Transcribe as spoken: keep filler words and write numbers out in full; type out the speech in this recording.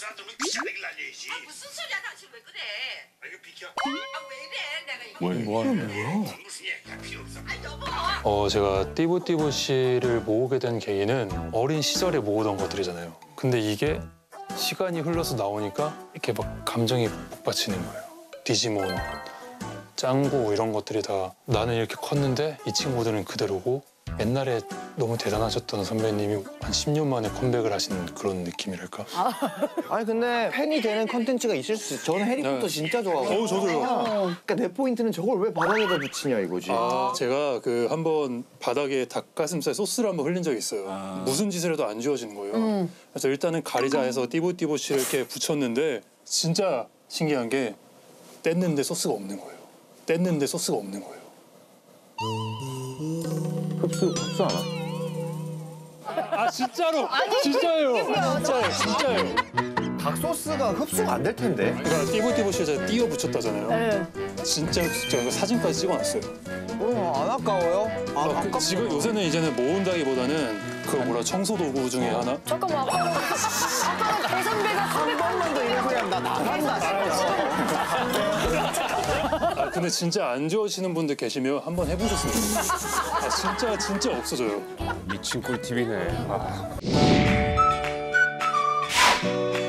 사람들은 귀찮게 날려야지. 아, 무슨 소리야 당신 왜 그래? 아 이거 비켜. 아 왜 이래 내가 이거. 뭘, 뭐 하는 거야? 무슨 얘기가 필요 없어. 아 여보. 어, 제가 띠부띠부 씨를 모으게 된 계기는 어린 시절에 모으던 것들이잖아요. 근데 이게 시간이 흘러서 나오니까 이렇게 막 감정이 북받치는 거예요. 디지몬, 짱구 이런 것들이 다 나는 이렇게 컸는데 이 친구들은 그대로고 옛날에 너무 대단하셨던 선배님이 한 십 년 만에 컴백을 하신 그런 느낌이랄까? 아니 근데 팬이 되는 컨텐츠가 있을 수 있어. 저는 해리포터 네. 진짜 좋아하고. 어, 저도요. 그러니까 내 포인트는 저걸 왜 바닥에다 붙이냐 이거지. 아, 제가 그 한번 바닥에 닭가슴살 소스를 한번 흘린 적이 있어요. 아. 무슨 짓을 해도 안 지워지는 거예요. 그래서 일단은 가리자 해서 띠부띠부 씨를 이렇게 붙였는데 진짜 신기한 게 뗐는데 소스가 없는 거예요. 뗐는데 소스가 없는 거예요. 흡수 흡수 안 하? 아 진짜로! 진짜예요! 진짜예요! 진짜예요! 닭 소스가 흡수가 안 될 텐데. 그러니까 띠부띠부 씨에 제가 띄어 붙였다잖아요. 진짜 제가 사진까지 찍어놨어요. 어, 안 아까워요? 아, 아, 그, 아깝다. 지금 요새는 이제는 모은다기보다는 그 뭐라 청소 도구 중에 하나? 잠깐만 아까 아까 배선배가 한 번만 더 이런 소리 하면 나 나간다. 아 근데 진짜 안 좋아하시는 분들 계시면 한번 해보셨으면 좋겠어요. 아 진짜 진짜 없어져요. 미친 꿀팁이네. 아.